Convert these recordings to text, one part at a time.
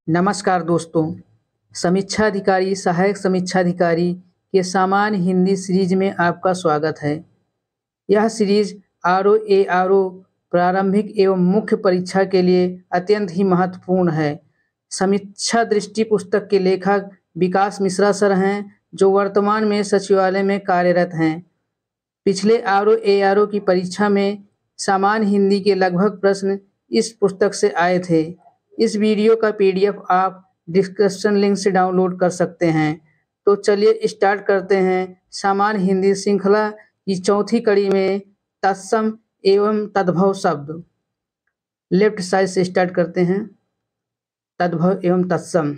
नमस्कार दोस्तों। समीक्षा अधिकारी सहायक समीक्षा अधिकारी के सामान्य हिंदी सीरीज में आपका स्वागत है। यह सीरीज आर.ओ. प्रारंभिक एवं मुख्य परीक्षा के लिए अत्यंत ही महत्वपूर्ण है। समीक्षा दृष्टि पुस्तक के लेखक विकास मिश्रा सर हैं, जो वर्तमान में सचिवालय में कार्यरत हैं। पिछले आर.ओ. की परीक्षा में सामान्य हिंदी के लगभग प्रश्न इस पुस्तक से आए थे। इस वीडियो का PDF आप डिस्क्रिप्शन लिंक से डाउनलोड कर सकते हैं। तो चलिए स्टार्ट करते हैं सामान्य हिंदी श्रृंखला की चौथी कड़ी में तत्सम एवं तद्भव शब्द। लेफ्ट साइड से स्टार्ट करते हैं। तद्भव एवं तत्सम।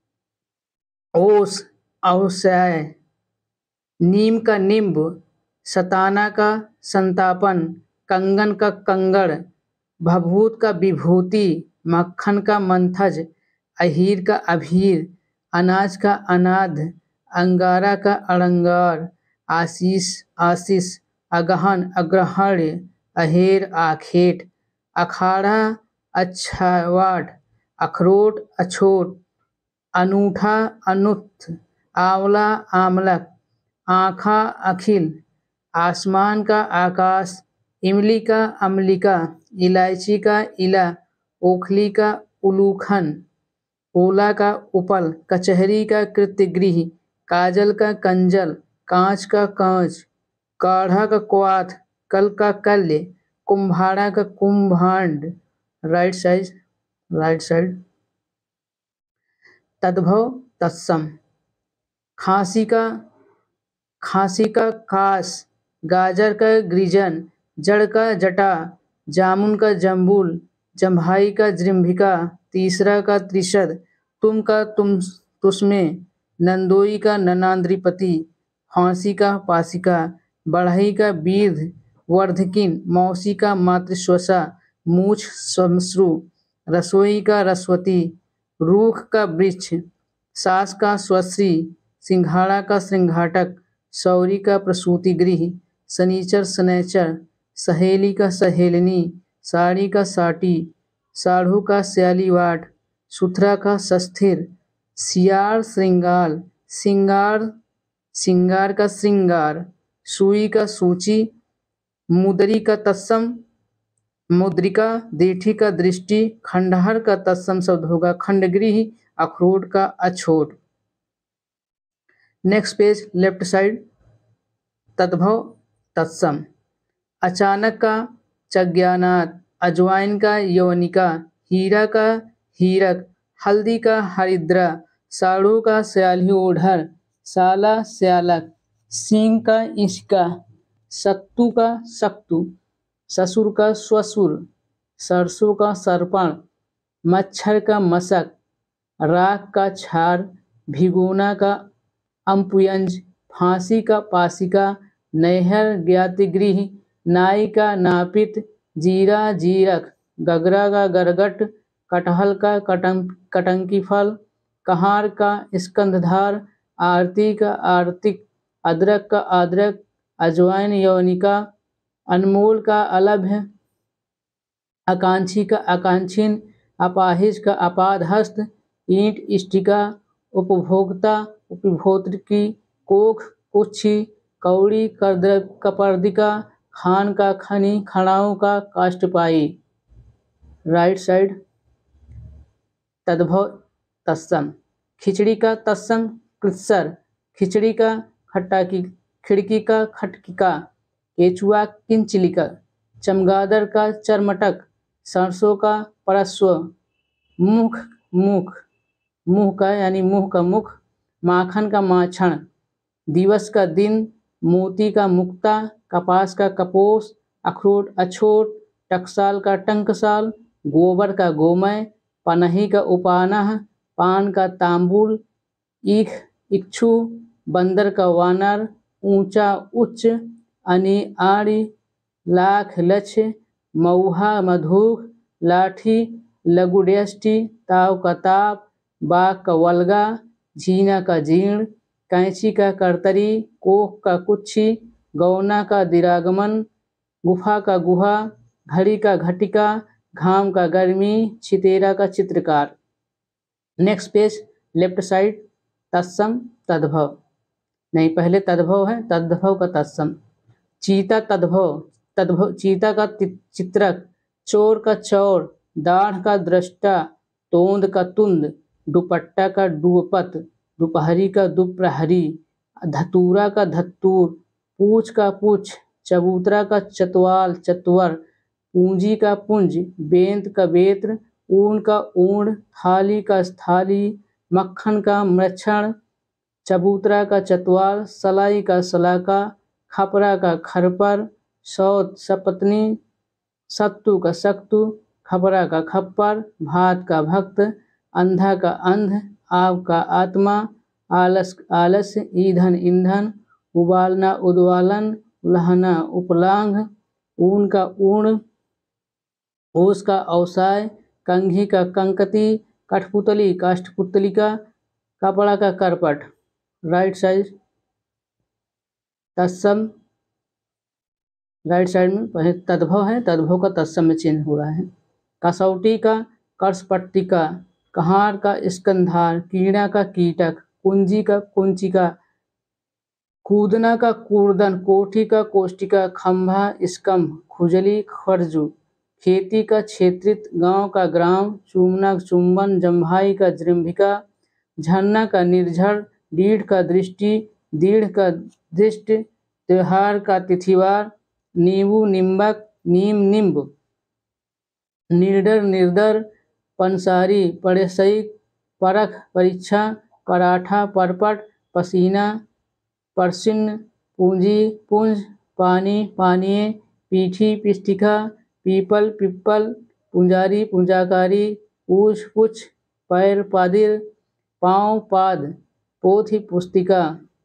ओस औसय, नीम का निम्ब, सताना का संतापन, कंगन का कंगड़, भभूत का विभूति, मक्खन का मंथज, अहीर का अभीर, अनाज का अनाद, अंगारा का अड़ंगार, आशीष आशीष, अगहन अग्रहण्य, अहेर आखेट, अखाड़ा अच्छावाट, अखरोट अछोट, अनूठा अनुत्थ, आंवला आमलक, आँखा अखिल, आसमान का आकाश, इमली का अमलिका, इलायची का इला, ओखली का उलूखन, ओला का उपल, कचहरी का कृत्यगृह, काजल का कंजल, कांच का कांच, काढ़ा का क्वाथ, कल का कल्य, कुम्भाड़ा का कुंभांड। Right side. तद्भव तत्सम। खांसी का खास, गाजर का गृजन, जड़ का जटा, जामुन का जम्बूल, जम्भाई का जृंभिका, तीसरा का त्रिशद, तुम का तुसमें, नंदोई का ननांद्रिपति, फांसी का पासिका, बढ़ई का बीर्ध वर्धकिन, मौसी का मातृश्वसा, मूछ श्मश्रु, रसोई का रसवती, रूख का वृक्ष, सास का स्वश्री, सिंघाड़ा का श्रृंघाटक, सौरी का प्रसूति गृह, शनिचर शनैचर, सहेली का सहेलनी, साड़ी का साटी, साढ़ू का स्यालीवाट, सुथरा का सस्थिर, सियार श्रृंगाल, सिंगार का श्रृंगार, सुई का सूची, मुदरी का तत्सम, मुद्रिका, दीठी का दृष्टि, खंडहर का तत्सम शब्द होगा खंडगृह, अखरोट का अछोट। Next page left side. तद्भव तत्सम। अचानक का चज्ञानात, अजवाइन का यवनिका, हीरा का हीरक, हल्दी का हरिद्रा, साड़ू का स्याली ओढ़र, साला स्यालक, सींग का इसका, सत्तू का सक्तु, ससुर का स्वसुर, सरसों का सरपण, मच्छर का मशक, राख का छार, भिगोना का अम्पुयंज, फांसी का पासिका, नैहर ज्ञातिगृह, नाई का नापित, जीरा जीरक, गगरा का गरगट, कटहल का कटंकी फल, कहार का स्कंधधार, आरती का आर्तिक, अदरक का अदरक, अजवाइन यवनिका, अनमोल का अलभ्य, आकांक्षी का आकांक्षिन, अपाहिज का अपादहस्त, ईंट इष्टिका, उपभोक्ता उपभोक्तृकी, कोख कुक्षी, कौड़ी कपर्दिका, खान का खनी, खड़ाऊ का काष्ठपाई। Right side. तद्भव तत्सम। खिचड़ी का तत्सम कृत्सर, खिचड़ी का खट्टाकी, खिड़की का खटकिका, केचुआ किंचलिका, चमगादड़ का चरमटक, सरसों का परस्व, मुंह का यानी मुंह का मुख, माखन का माछण, दिवस का दिन, मोती का मुक्ता, कपास का कपोस, अखरोट अछोट, टकसाल का टंकसाल, गोबर का गोमय, पनही का उपानह, पान का तांबूल, ईख इक्षु, बंदर का वानर, ऊंचा उच्च, अनि आड़ी, लाख लक्ष्य, मऊहा मधुख, लाठी लघुड्यष्टि, ताव का ताप, बाघ का वल्गा, झीना का जीर्ण, कैंची का करतरी, कोख का कुच्छी, गौना का दिरागमन, गुफा का गुहा, घड़ी का घटिका, घाम का गर्मी, छितेरा का चित्रकार। नेक्स्ट पेज लेफ्ट साइड तत्सम तद्भव, नहीं पहले तद्भव है, तद्भव का तत्सम। चीता तद्भव, तद्भव चीता का चित्रक, चोर का चौर, दाढ़ का दृष्टा, तोंद का तुंद, दुपट्टा का दुपत, दोपहरी का दुप्रहरी, धतूरा का धतूर, पूछ का पूछ, चबूतरा का चतवाल चतवर, पूंजी का पुंज, बेंत का बेत्र, ऊन का ऊण, थाली का स्थाली, मक्खन का मृक्षण, चबूतरा का चतवाल, सलाई का सलाका, खपरा का खरपर, सौत सपत्नी, सत्तू का सत्तू, खपरा का खप्पर, भात का भक्त, अंधा का अंध, आव का आत्मा, आलस आलस्य, ईंधन ईंधन, उबालना उद्वालन, उलहना उपलांघ, ऊन का ऊण, ओस का औसाय, कंघी का कंकती, कठपुतली काष्ठपुतलिका, कपड़ा का करपट। राइट साइड तत्सम, राइट साइड में पहले तद्भव है, तद्भव का तत्सम में चेंज हो रहा है। कसौटी का कर्षपट्टिका, कहार का स्कंधार, कीड़ा का कीटक, कुंजी का कुंचिका, कूदना का कूर्दन, कोठी का कोष्टिका, खंभा स्कंभ, खुजली खरजू, खेती का क्षेत्रित, गांव का ग्राम, चूमना चुंबन, जम्भाई का जृंभिका, झरना का निर्झर, दीढ़ का दृष्टि, दीढ़ का दृष्ट, त्योहार का तिथिवार, नींबू निम्बक, नीम निम्ब, निर्डर निर्दर, पंसारी पड़सई, परख परीक्षा, पराठा परपट, पसीना परसिन्न, पूंजी पुंज, पानी पानीय, पीठी पिष्टिका, पीपल पिप्पल, पुंजारी पुंजाकारी, पूछ पुछ, पैर पादिर, पाँव पाद, पोथी पुस्तिका।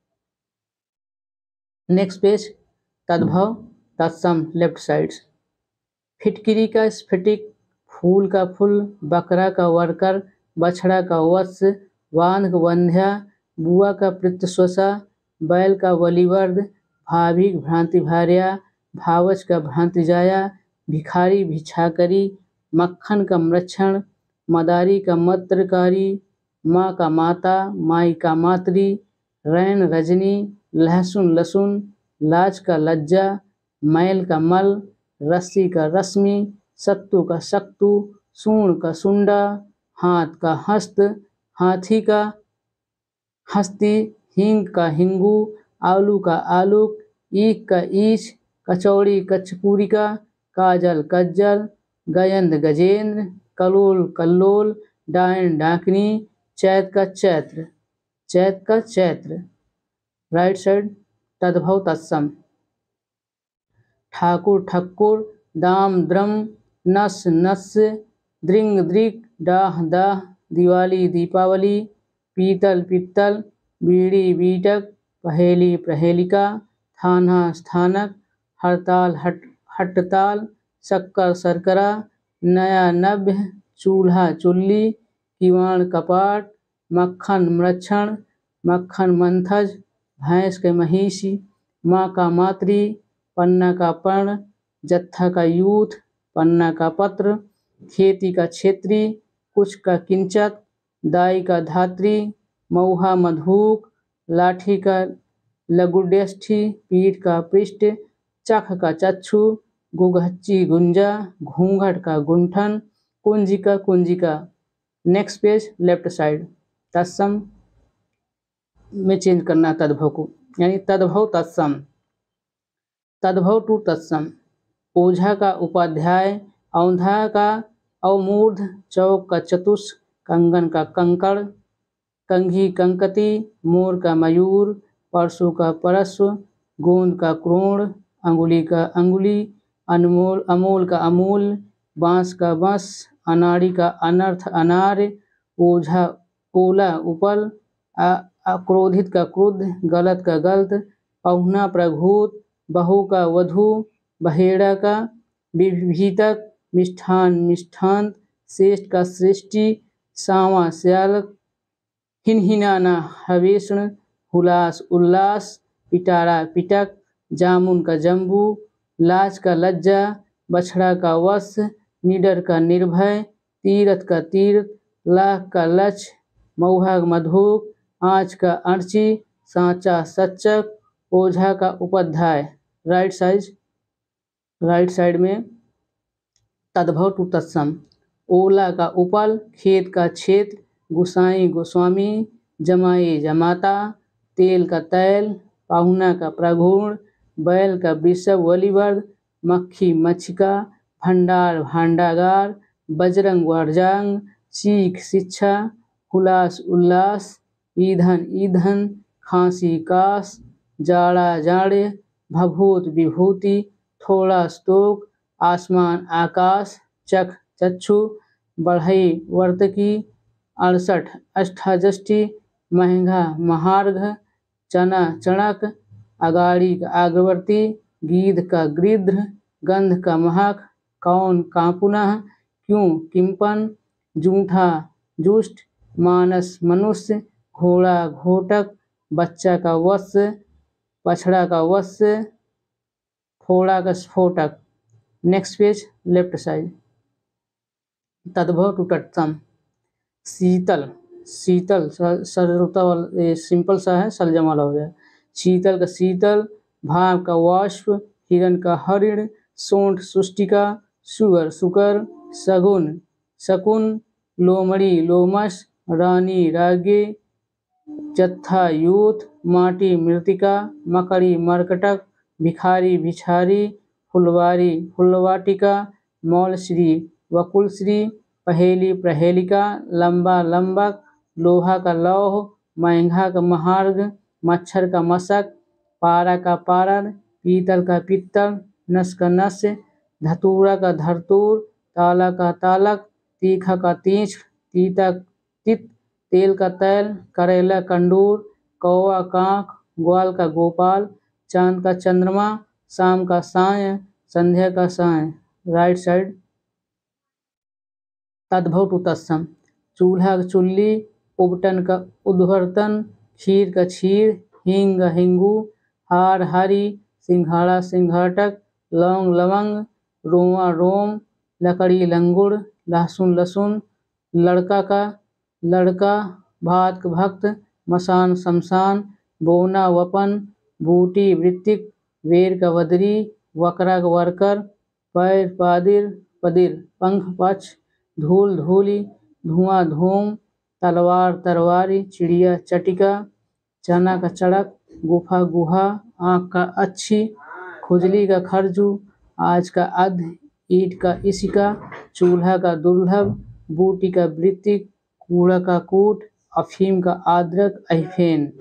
नेक्स्ट पेज तद्भव तत्सम लेफ्ट साइड। फिटकिरी का स्फटिक, फूल का फूल, बकरा का वर्कर, बछड़ा का वत्स, वांध वंध्या, बुआ का प्रत्यस्वसा, बैल का वलिवर्द, भाभी भ्रांति भार्या, भावच का भ्रांति जाया, भिखारी भिक्षाकरी, मक्खन का मृक्षण, मदारी का मत्रकारी, माँ का माता, माई का मातरी, रैन रजनी, लहसुन लसुन, लाज का लज्जा, मैल का मल, रस्सी का रश्मि, सत्तू का सत्तू, सूंड का सुंडा, हाथ का हस्त, हाथी का हस्ती, हींग का हिंगू, आलू का आलूक, ईख का ईच, कचौड़ी कचपूरिका, काजल कज्जल, गयंद गजेंद्र, कलोल कल्लोल, डायन डाकनी, चैत का चैत्र, चैत का चैत्र। राइट साइड तद्भव तत्सम। ठाकुर ठक्कुर, दाम द्रम, नस नस्य, दृंग दृक, डाह दाह, दिवाली दीपावली, पीतल पित्तल, बीड़ी बीटक, पहेली प्रहेलिका, थाना स्थानक, हड़ताल हटताल, शक्कर शर्करा, नया नभ्य, चूल्हा चुल्ली, किवाड़ कपाट, मक्खन मृक्षण, मक्खन मंथज, भैंस के महिषी, माँ का मातृ, पन्ना का पर्ण, जत्था का यूथ, पन्ना का पत्र, खेती का क्षेत्री, कुछ का किंचक, दाई का धात्री, मऊहा मधुक, लाठी का लघुड्यष्ठी, पीठ का पृष्ठ, चख का चक्षु, गुगच्ची गुंजा, घूंघट का गुंठन, कुंजिका कुंजिका। नेक्स्ट पेज लेफ्ट साइड तत्सम में चेंज करना तद्भव को, यानी तद्भव तत्सम, तद्भव टू तत्सम। ओझा का उपाध्याय, औंधा का अवमूर्ध, चौक का चतुष, कंगन का कंकड़, कंघी कंकती, मोर का मयूर, परसों का परस्व, गोंद का क्रोण, अंगुली का अंगुली, अनमोल अमोल का अमूल, बांस का बांस, अनाड़ी का अनर्थ अनार्य, ओझा ओला उपल, अक्रोधित का क्रुद्ध, गलत का गलत, पहुना प्रघूत, बहू का वधू, बहेड़ा का विभीतक, मिष्ठान मिष्ठांत, श्रेष्ठ का सृष्टि, सावा श्यालक, हिनहिनाना हवेषण, हुलास उल्लास, पिटारा पिटक, जामुन का जम्बू, लाज का लज्जा, बछड़ा का वश, निडर का निर्भय, तीरथ का तीर्थ, लाख का लक्ष्य, मऊहा मधुक, आँच का अर्ची, सांचा सच्चक, ओझा का उपाध्याय। राइट साइड में तद्भव टू तत्सम। ओला का उपल, खेत का क्षेत्र, गुसाई गोस्वामी, जमाई जमाता, तेल का तैल, पाहुना का प्रगुण, बैल का वृषभ वलिवर्द, मक्खी मच्छिका, भंडार भांडागार, बजरंग वरजांग, सीख शिक्षा, हुलास उल्लास, ईंधन ईंधन, खांसी कास, जाड़ा जाड़े, भभूत विभूति, थोड़ा स्तोक, आसमान आकाश, चख चक्षु, बढ़ई वर्तकी, 68 अष्टाजष्टी, महंगा महार्घ, चना चणक, अगाड़ी का आगवर्ती, गीध का गृध्र, गंध का महक, कौन कापुनः, क्यों किंपन, जूठा जुष्ट, मानस मनुष्य, घोड़ा घोटक, बच्चा का वत्स, पछड़ा का वत्स, फोड़ा का स्फोटक। Next page left side. तद्भव टू तत्सम। शीतल, शीतल सरलता वाला, ये सिंपल सा है, सलजम वाला हो गया। शीतल का शीतल, भाव का वाष्प, हिरण का हरिण, सोंठ सुष्टिका, सुगर सुकर, सगुन शकुन, लोमड़ी लोमस, रानी राज्ञी, जत्था यूथ, माटी मृतिका, मकड़ी मरकटक, भिखारी भिक्षारी, फुलवारी फुलवाटिका, मौलश्री वकुलश्री, पहेली प्रहेलिका, लंबा लंबक, लोहा का लौह, महंगा का महार्घ, मच्छर का मशक, पारा का पारद, पीतल का पित्तल, नस का नस, धतूरा का धरतूर, ताला का तालक, तीखा का तीक्ष्ण, तीता तित, तेल का तैल, करेला कंडूर, कौवा कांख, ग्वाल का गोपाल, चांद का चंद्रमा, शाम का साय, संध्या का साय। Right side. तद्भव टू तत्सम। चूल्हा का चुल्ली, उबटन का उद्भर्तन, खीर का क्षीर, हींग हिंगू, हार हारी, सिंघाड़ा सिंघाटक, लौंग लवंग, रोमा रोम, लकड़ी लंगुड़, लहसुन लहसुन, लड़का का लड़का, भात का भक्त, मसान शमशान, बोना वपन, बूटी वृत्तिक, वेर का वदरी, वकरा का वर्कर, पैर पादिर पदिर, पंख पक्ष, धूल धूली, धुआं धूम, तलवार तरवारी, चिड़िया चटिका, चना का चड़क, गुफा गुहा, आँख का अच्छी, खुजली का खरजू, आज का अध, ईट का इसिका, चूल्हा का दुर्लभ, बूटी का वृत्तिक, कूड़ा का कूट, अफीम का आद्रक अहिफेन।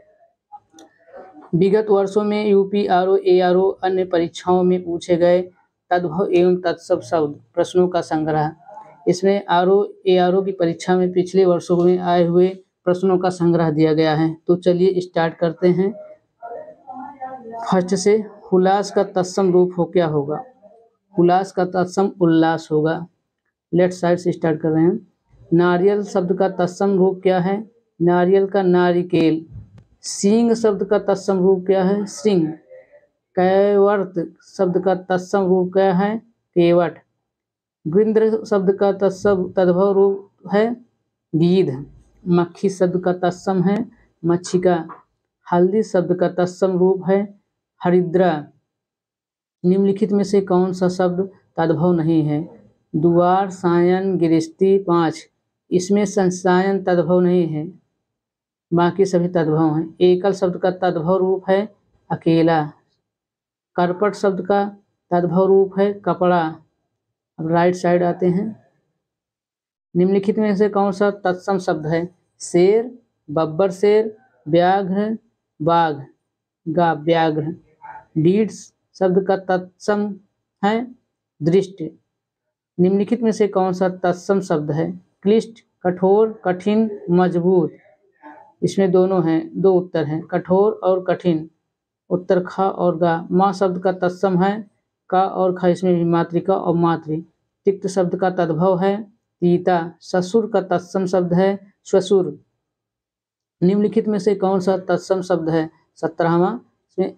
विगत वर्षों में यूपीआरओ एआरओ अन्य परीक्षाओं में पूछे गए तद्भव एवं तत्सम शब्द प्रश्नों का संग्रह। इसमें आरओ एआरओ की परीक्षा में पिछले वर्षों में आए हुए प्रश्नों का संग्रह दिया गया है। तो चलिए स्टार्ट करते हैं। फर्स्ट से, हुलास का तत्सम रूप हो क्या होगा? हुलास का तत्सम उल्लास होगा। लेफ्ट साइड से स्टार्ट कर रहे हैं। नारियल शब्द का तत्सम रूप क्या है? नारियल का नारिकेल। सींग शब्द का तत्सम रूप क्या है? सिंह। कैवर्त शब्द का तत्सम रूप क्या है? केवट। गृध्र शब्द का तद्भव रूप है गीध। मक्खी शब्द का तत्सम है मच्छिका। हल्दी शब्द का तत्सम रूप है हरिद्रा। निम्नलिखित में से कौन सा शब्द तद्भव नहीं है? दुआर, सायन, गिरस्ती। 5, इसमें संसायन तद्भव नहीं है, बाकी सभी तद्भव हैं। एकल शब्द का तद्भव रूप है अकेला। करपट शब्द का तद्भव रूप है कपड़ा। अब राइट साइड आते हैं। निम्नलिखित में से कौन सा तत्सम शब्द है? शेर, बब्बर शेर, व्याघ्र, बाघ, गा व्याघ्र। डीड्स शब्द का तत्सम है दृष्टि। निम्नलिखित में से कौन सा तत्सम शब्द है? क्लिष्ट, कठोर, कठिन, मजबूत। इसमें दोनों हैं, दो उत्तर हैं, कठोर और कठिन। उत्तर ख और गा। माँ शब्द का तत्सम है का और ख, इसमें भी मातृका और मातृ। तिक्त शब्द का तद्भव है तीता। ससुर का तत्सम शब्द है श्वसुर। निम्नलिखित में से कौन सा तत्सम शब्द है? 17वां। इसमें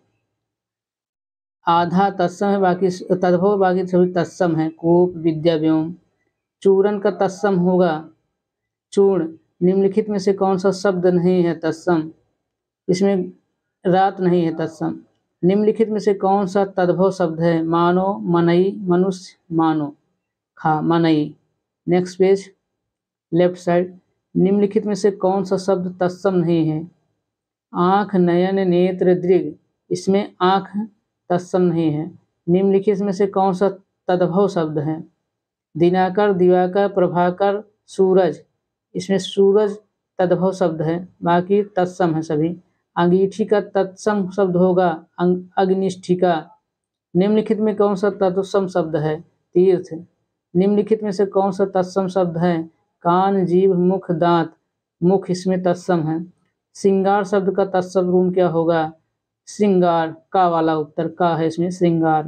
आधा तत्सम है, बाकी तद्भव, बाकी सभी तत्सम है। कोप, विद्या, व्योम। चूर्ण का तत्सम होगा चूर्ण। निम्नलिखित में से कौन सा शब्द नहीं है तत्सम? इसमें रात नहीं है तत्सम। निम्नलिखित में से कौन सा तद्भव शब्द है? मानो, मनई, मनुष्य, मानो। खा, मनई। Next page, left side. निम्नलिखित में से कौन सा शब्द तत्सम नहीं है? आँख, नयन, नेत्र, दृग। इसमें आँख तत्सम नहीं है। निम्नलिखित में से कौन सा तद्भव शब्द है? दिनाकर, दिवाकर, प्रभाकर, सूरज। इसमें सूरज तद्भव शब्द है, बाकी तत्सम है सभी। अंगीठी का तत्सम शब्द होगा अग्निष्ठिका। निम्नलिखित में कौन सा तत्सम शब्द है? तीर्थ। निम्नलिखित में से कौन सा तत्सम शब्द है? कान, जीभ, मुख, दांत। मुख इसमें तत्सम है। श्रृंगार शब्द का तत्सम रूप क्या होगा? श्रृंगार। का वाला उत्तर का है इसमें, श्रृंगार।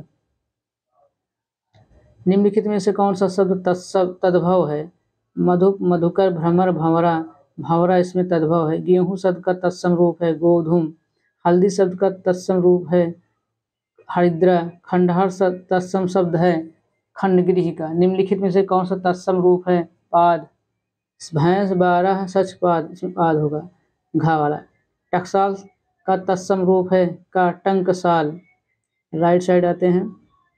निम्नलिखित में से कौन सा शब्द तद्भव है? मधुप, मधुकर, भ्रमर, भंवरा। भंवरा इसमें तद्भव है। गेहूं शब्द का तत्सम रूप है गोधूम। हल्दी शब्द का तत्सम रूप है हरिद्रा। खंडहर तत्सम शब्द है खंडगृह का। निम्नलिखित में से कौन सा तत्सम रूप है? पाद। भैंस, 12, सच, पाद। इसमें पाद होगा, घा वाला। टकसाल का तत्सम रूप है का, टंकसाल। राइट साइड आते हैं।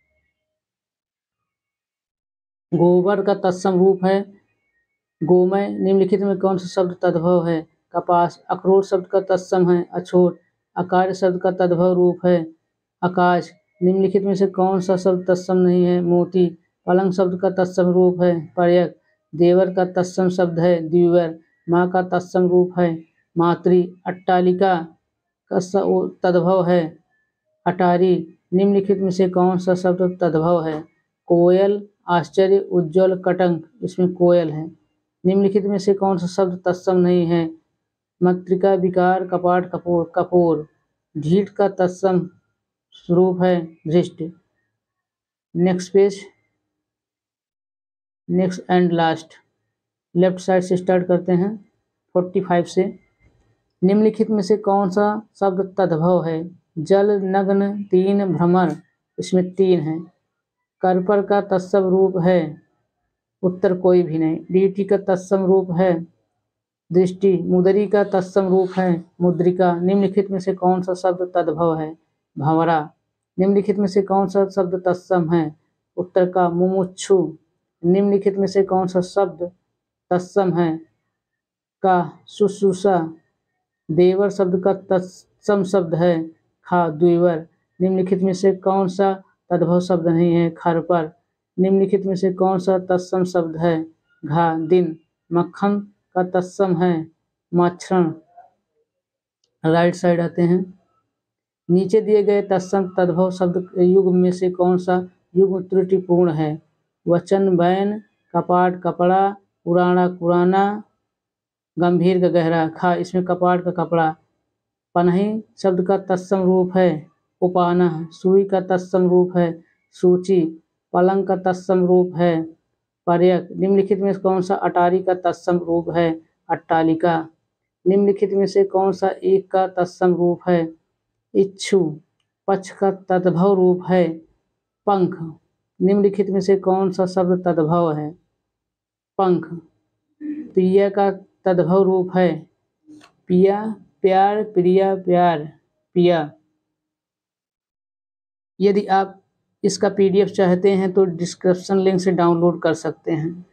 गोबर का तत्सम रूप है गोमय। निम्नलिखित में कौन सा शब्द तद्भव है? कपास। अखरोट शब्द का तत्सम है अछोट। आकाश शब्द का तद्भव रूप है आकाश। निम्नलिखित में से कौन सा शब्द तत्सम नहीं है? मोती। पलंग शब्द का तत्सम रूप है पर्यक। देवर का तत्सम शब्द है द्विवर। माँ का तत्सम रूप है मातृ। अट्टालिका का तद्भव है अटारी। निम्नलिखित में से कौन सा शब्द तद्भव है? कोयल, आश्चर्य, उज्ज्वल, कटंक। इसमें कोयल है। निम्नलिखित में से कौन सा शब्द तत्सम नहीं है? मत्रिका, विकार, कपाट, कपोर। कपोर। ढीठ का तत्सम रूप है धृष्ट। Next page, next and last. Left side से स्टार्ट करते हैं 45 से। निम्नलिखित में से कौन सा शब्द तद्भव है? जल, नग्न, तीन, भ्रमर। इसमें तीन है। करपर का तत्सम रूप है उत्तर कोई भी नहीं। डीटी का तत्सम रूप है दृष्टि। मुदरी का तत्सम रूप है मुद्रिका। निम्नलिखित में से कौन सा शब्द तद्भव है? भंवरा। निम्नलिखित में से कौन सा शब्द तत्सम है? उत्तर का, मुमुक्षु। निम्नलिखित में से कौन सा शब्द तत्सम है? का, शुश्रूषा। देवर शब्द का तत्सम शब्द है खा, द्विवर। निम्नलिखित में से कौन सा तद्भव शब्द नहीं है? खरपर। निम्नलिखित में से कौन सा तत्सम शब्द है? घा, दिन। मक्खन का तत्सम है मच्छरण। राइट साइड आते हैं। नीचे दिए गए तत्सम तद्भव शब्द युग में से कौन सा युग त्रुटिपूर्ण है? वचन, बैन, कपाट, कपड़ा, पुराना, पुराना, गंभीर का गहरा। खा, इसमें कपाट का कपड़ा। पनही शब्द का तत्सम रूप है उपानह। सुई का तत्सम रूप है सूची। पलंग का तत्सम रूप है पर्यक। निम्नलिखित में कौन सा अटारी का तत्सम रूप है? अट्टालिका। निम्नलिखित में से कौन सा एक का तत्सम रूप है? इच्छु। पक्ष का तद्भव रूप है पंख। निम्नलिखित में से कौन सा शब्द तद्भव है? पंख। प्रिया का तद्भव रूप है पिया, प्यार, प्रिया, प्यार, पिया। यदि आप इसका PDF चाहते हैं तो डिस्क्रिप्शन लिंक से डाउनलोड कर सकते हैं।